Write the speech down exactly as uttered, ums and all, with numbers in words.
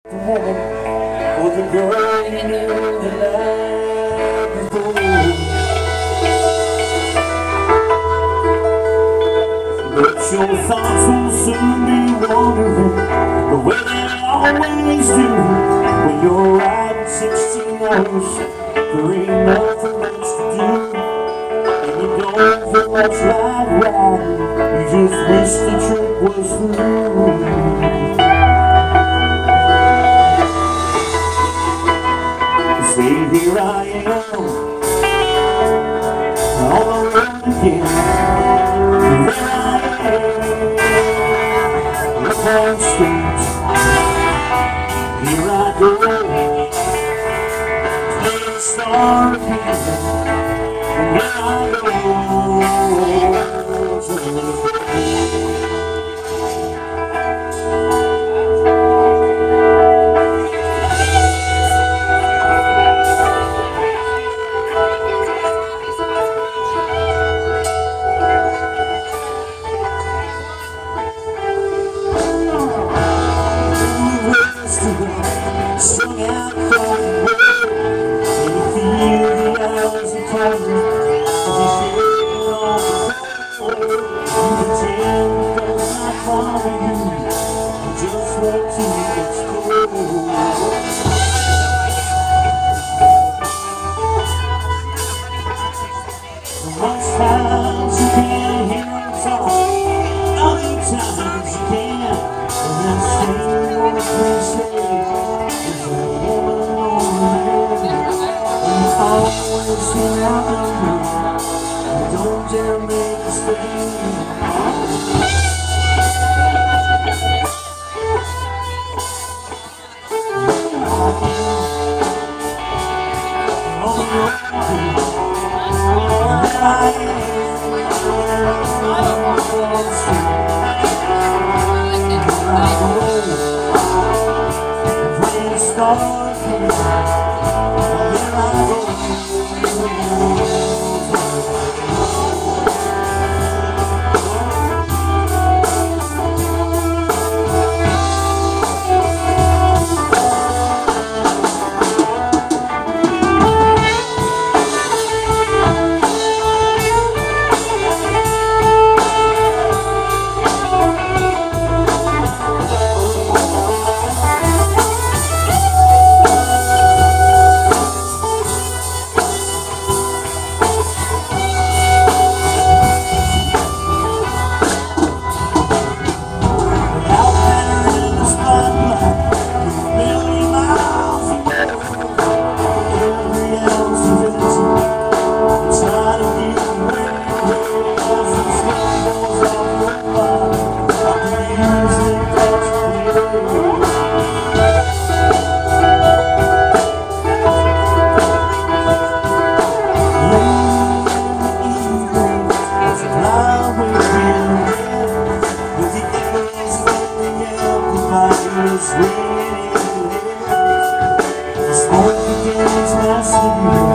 Or the girl you knew the night before. But your thoughts will soon be wandering the way they always do when you're riding sixteen hours. There ain't nothing else to do, and you don't feel much like riding. You just wish the trip was through. See, here I am on the road again. There I am, up on stage. Here I go, playing the star again. And here I go, turning the page. Strung out from the world, and you feel the hours of time as you shake on the floor. You pretend they're not following you, you just want to explore. Most times you can't hear them talk, other times you can, and that same old cliche. Always surround me, don't dare make a mistake. Smoke begins lasting.